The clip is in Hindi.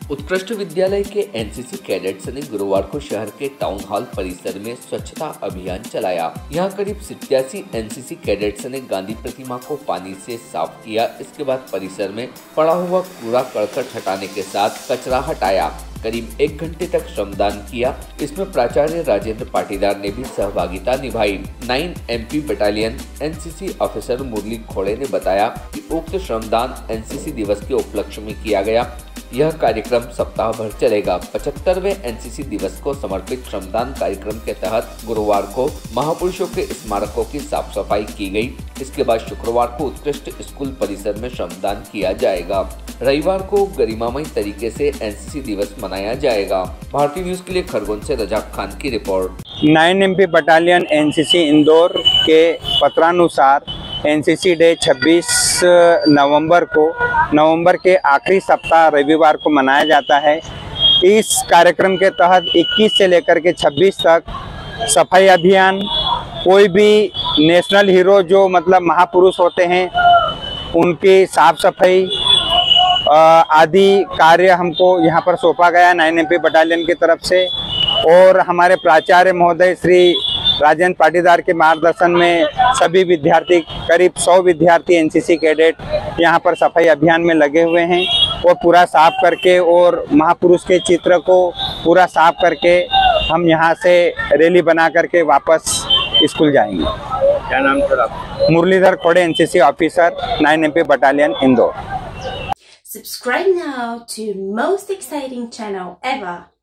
उत्कृष्ट विद्यालय के एनसीसी कैडेट्स ने गुरुवार को शहर के टाउन हॉल परिसर में स्वच्छता अभियान चलाया। यहां करीब 87 एनसीसी कैडेट्स ने गांधी प्रतिमा को पानी से साफ किया। इसके बाद परिसर में पड़ा हुआ कूड़ा करकट हटाने के साथ कचरा हटाया। करीब 1 घंटे तक श्रमदान किया। इसमें प्राचार्य राजेंद्र पाटीदार ने भी सहभागिता निभाई। 9 MP battalion NCC officer Murali Khode ने बताया कि उक्त श्रमदान एनसीसी दिवस के उपलक्ष्य में किया गया। यह कार्यक्रम सप्ताह भर चलेगा। 75वें एनसीसी दिवस को समर्पित श्रमदान कार्यक्रम के तहत गुरुवार को महापुरुषों के स्मारकों की साफ सफाई की गई। इसके बाद शुक्रवार को उत्कृष्ट स्कूल परिसर में श्रमदान किया जाएगा। रविवार को गरिमामय तरीके से एनसीसी दिवस मनाया जाएगा। भारतीय न्यूज के लिए खरगोन से रजाक खान की रिपोर्ट। 9 MP बटालियन एनसीसी इंदौर के पत्रानुसार एनसीसी डे 26 नवंबर को नवंबर के आखिरी सप्ताह रविवार को मनाया जाता है। इस कार्यक्रम के तहत 21 से लेकर के 26 तक सफाई अभियान, कोई भी नेशनल हीरो जो मतलब महापुरुष होते हैं उनकी साफ सफाई आदि कार्य हमको यहाँ पर सौंपा गया 9 MP बटालियन की तरफ से। और हमारे प्राचार्य महोदय श्री राजेंद्र पाटीदार के मार्गदर्शन में सभी विद्यार्थी, करीब 100 विद्यार्थी एनसीसी कैडेट यहाँ पर सफाई अभियान में लगे हुए हैं। और पूरा साफ करके और महापुरुष के चित्र को पूरा साफ करके हम यहाँ से रैली बना करके वापस स्कूल जाएंगे। क्या नाम सर आपका? Muralidhar Khode, NCC officer, 9 MP battalion Indore. Subscribe now to most exciting channel ever.